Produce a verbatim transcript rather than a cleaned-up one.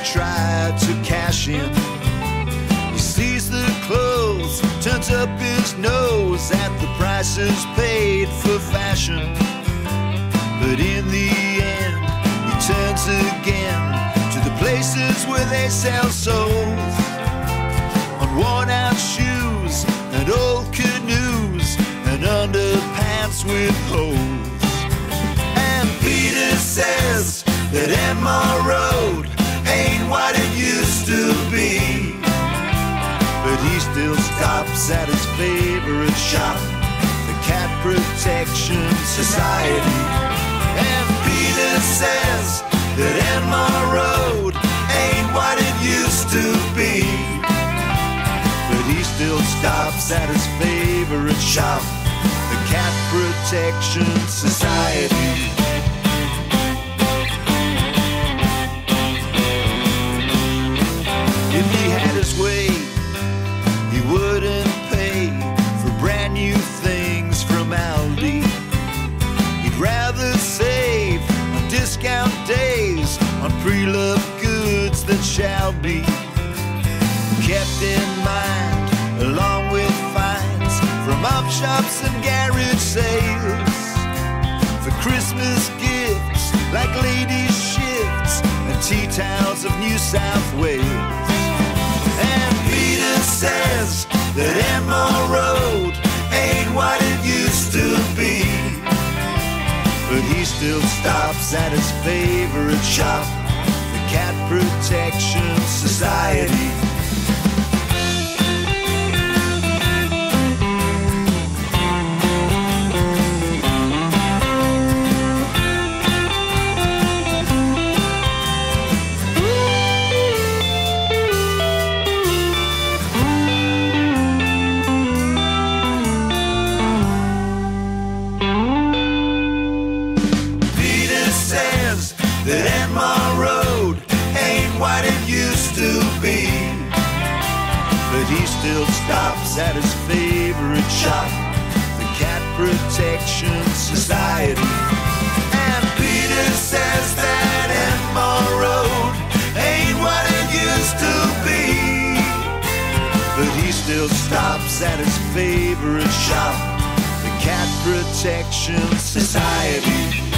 try to cash in. He sees the clothes, turns up his nose at the prices paid for fashion. But in the end, he turns again to the places where they sell souls, on worn-out shoes and old canoes and underpants with holes. And Peter says that Enmore Road ain't what it used to be, but he still stops at his favorite shop, the Cat Protection Society. And Peter says that Enmore Road ain't what it used to be, but he still stops at his favorite shop, the Cat Protection Society. If he had his way, he wouldn't pay for brand new things from Aldi. He'd rather save on discount days on pre-loved goods that shall be kept in mind, along with fines from op shops and garage sales, for Christmas gifts like ladies' shifts and tea towels of New South Wales. And Peter says that Enmore Road ain't what it used to be, but he still stops at his favorite shop, the Cat Protection Society. That Enmore Road ain't what it used to be, but he still stops at his favorite shop, the Cat Protection Society. And Peter says that Enmore Road ain't what it used to be, but he still stops at his favorite shop, the Cat Protection Society.